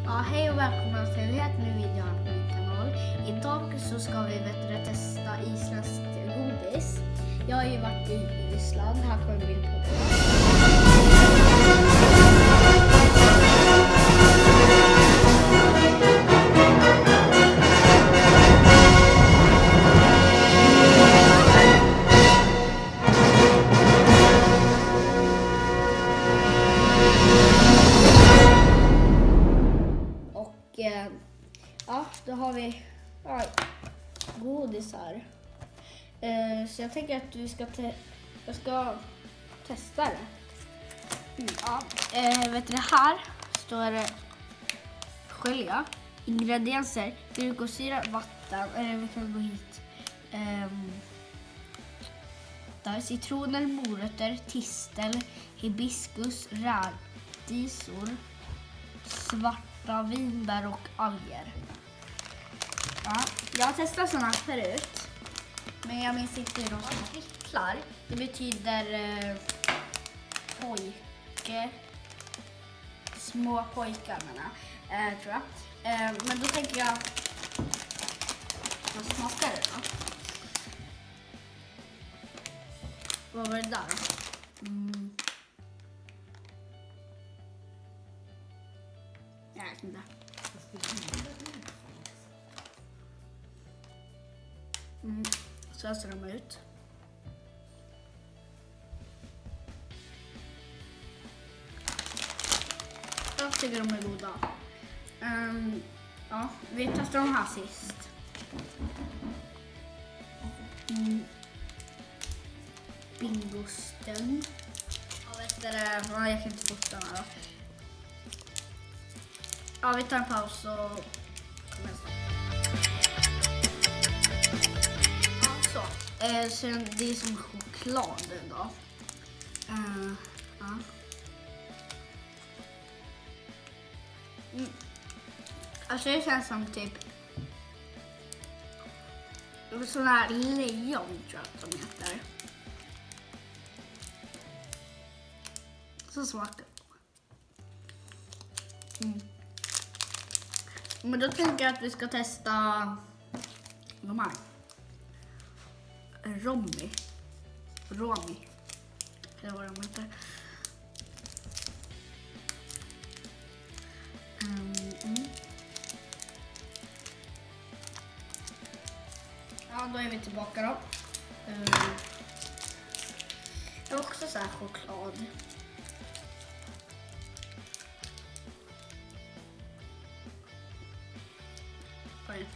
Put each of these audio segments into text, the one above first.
Ja, hej och välkomna till en helt ny video här på min kanal. Idag så ska vi testa isländskt godis. Jag har ju varit i Island, här kommer en bild på det. Ja, då har vi godis här. Så jag tänker att jag ska testa det. Vet du, här står det skölja, ingredienser, glukosyra, vatten, vi kan gå hit. Där citroner, morötter, tistel, hibiskus, rädisor, svarta vinbär och alger. Ja, jag har testat sådana förut, men jag minns inte hur de smakar. Det betyder pojke, små pojkar tror jag. Men då tänker jag, vad smakar det då? Vad var det där? Jag vet inte. Så här ser de ut. Jag tycker de är goda. Ja, vi testar de här sist. Bingostund. Jag kan inte fota den här då. Ja, vi tar en paus och kommer snart. Sen det är som choklad då. Ja. Alltså det känns som typ sådana här lejon tror jag att de heter. Så smakar det. Men då tänker jag att vi ska testa de här. Romi. Eller vad de heter. Ja, då är vi tillbaka då. Det är också så här choklad. Oj.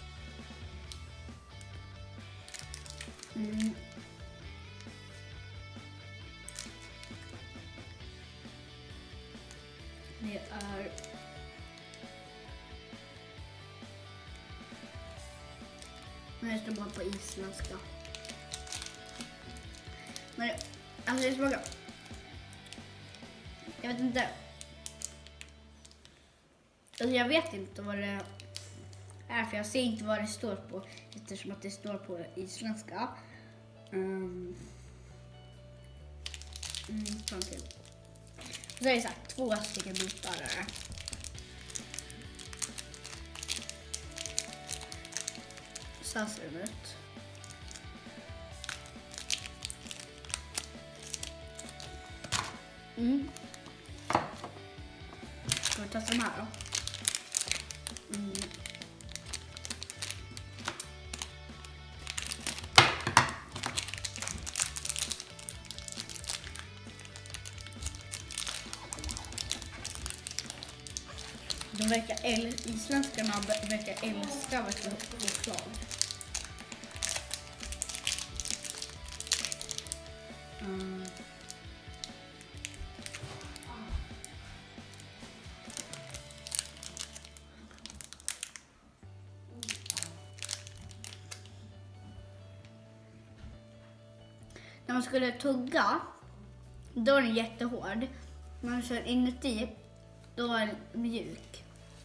Det är det står bara på isländska. Men alltså det smakar, jag vet inte. Alltså jag vet inte vad det är, för jag ser inte vad det står på, eftersom att det står på isländska. Så är det så här, 2 stycken bitar där. Så här ser det ut. Ska vi testa de här då? De isländskarna verkar älska choklad. När man skulle tugga, då är den jättehård. Men så inuti, då är den mjuk.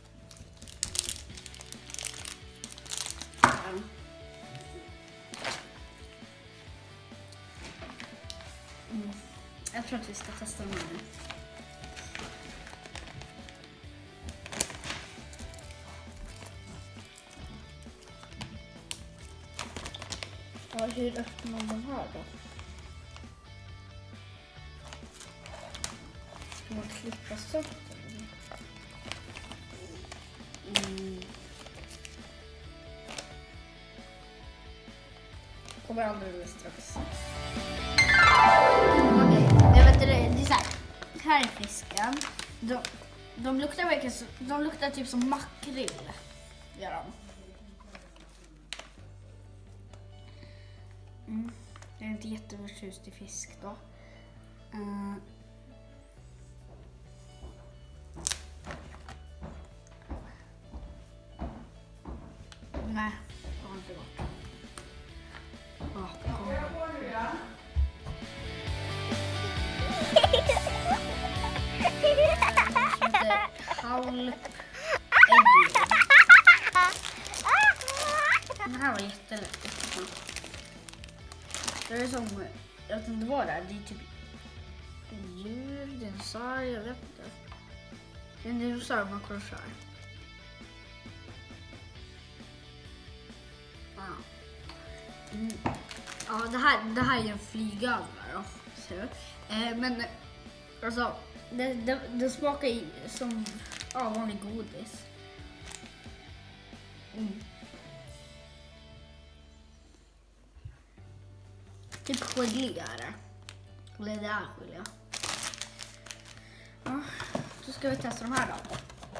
Jag tror att vi ska testa den här nu. hur öppnar man den här då? Ska man klippa sönder den? Kommer alldeles strax. Okej, jag vet det är så här. Här är fisken. De luktar verkligen så, de luktar typ som makrill. Gör de. Jag är inte jätteförtjust i fisk då. Nej, det har inte gått. Den här var jättelätt. Det är som, jag vet inte vad det är. Det är typ en djur, dinosaurie, jag vet inte. Det är en dinosaurie man korsar. Ja, det här är en flygövare då. Men alltså, det smakar som vanlig godis. Typ gelé är det. Eller det är gelé. Ja, då ska vi testa de här då.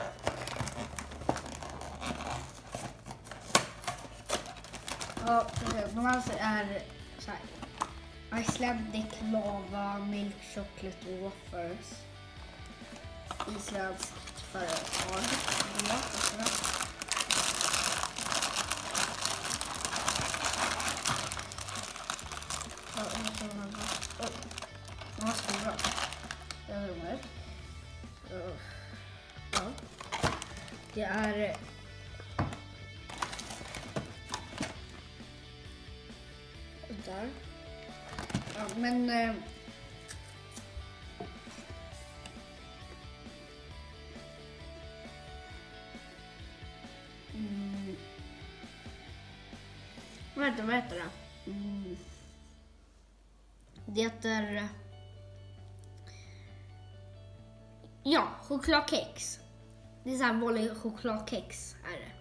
Ja, de här är så här. Icelandic lava, milk chocolate waffles. Isländskt företag. De var stora. Det är där. Ja, men vad heter det? Det heter chokladkex. Det är så här vanlig chokladkex är det.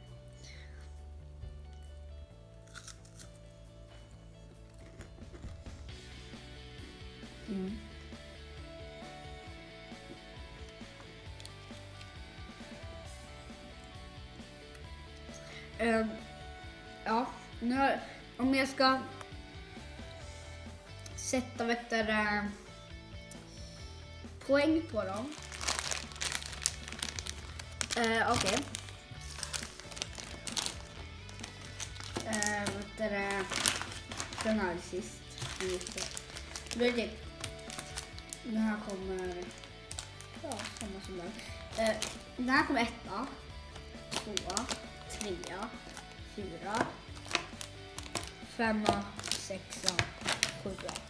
Ja, nu om jag ska sätta poäng på dem. Okej. Den här sist. Då är det. Den här kommer samma som den. Den här kommer 1, 2, 3, 4, 5, 6, 7.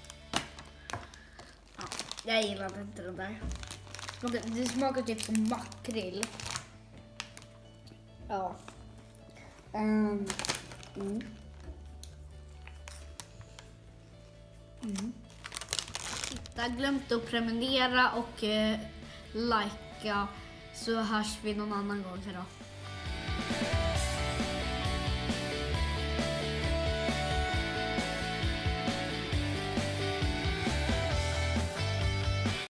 Ja, jag gillar inte den där. Det smakar typ som makrill. Ja. Jag glömde att prenumerera och likea, så hörs vi någon annan gång idag.